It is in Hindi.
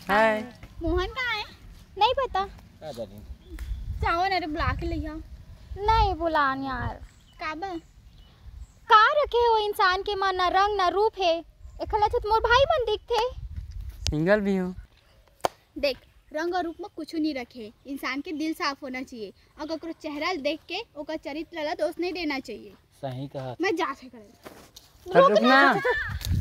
हाय। मोहन कहाँ है? नहीं पता। चाहो ना बुला के लिया। नहीं बुलान यार। काबा का रखे हो इंसान के मन ना रंग ना रूप है। एकला तो मोर भाई बन दिखते। सिंगल भी हूँ। देख रंग और रूप में कुछ नहीं रखे, इंसान के दिल साफ होना चाहिए। अगर कोई चेहरा देख के ओकर चरित्र ला दोष नहीं देना चाहिए। सही कहा। मैं जा से कर। रुकना।